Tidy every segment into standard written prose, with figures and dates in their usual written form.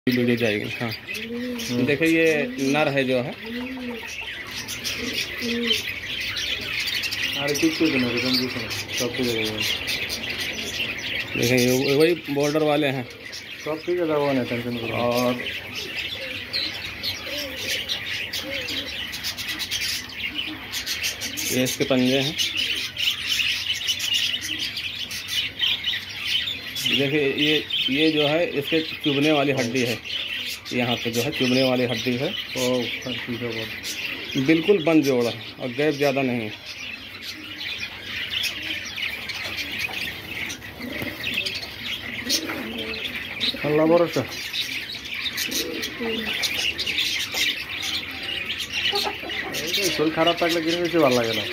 Video जाएगी। हाँ देखिए ये नर है जो है। देखिए वही बॉर्डर वाले हैं सब ठीक है, टेंशन करो। और ये इसके पंजे हैं। देखिए ये जो है इसके चुभने वाली हड्डी है, यहाँ पे जो है चुभने वाली हड्डी है। तो बिल्कुल बंद जोड़ है और गैप ज़्यादा नहीं है। अल्लाह भरोसा। शरीर खाराप থাকলে কিনে বেশি ভালো লাগে না।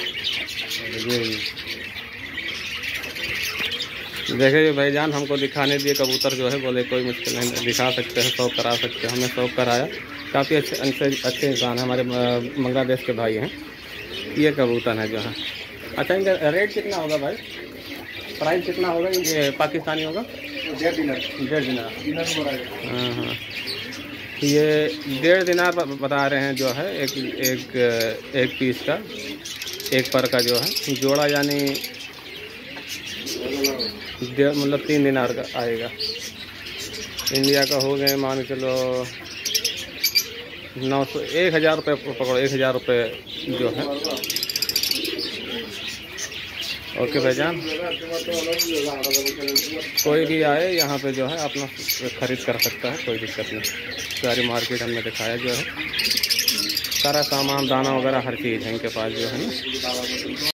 देखिए भाईजान हमको दिखाने दिए कबूतर जो है, बोले कोई मुश्किल नहीं, दिखा सकते हैं, शौक करा सकते हैं। हमने शौक कराया। काफ़ी अच्छे इंसान हैं, हमारे बांग्लादेश के भाई हैं। ये कबूतर है जो है। अच्छा इनका रेट कितना होगा भाई? प्राइस कितना होगा? ये पाकिस्तानी होगा 1.5 दिनार। हाँ ये 1.5 दिनार बता रहे हैं जो है एक पीस का, एक पर का जो है जोड़ा, यानी मतलब 3 दिनार का आएगा। इंडिया का हो गए मान के चलो 900 1000 रुपये पकड़ो, 1000 रुपये जो है। ओके भाईजान, कोई भी आए यहाँ पे जो है अपना ख़रीद कर सकता है, कोई दिक्कत नहीं। सारी मार्केट हमने दिखाया जो है, सारा सामान दाना वगैरह हर चीज़ है इनके पास जो है ना।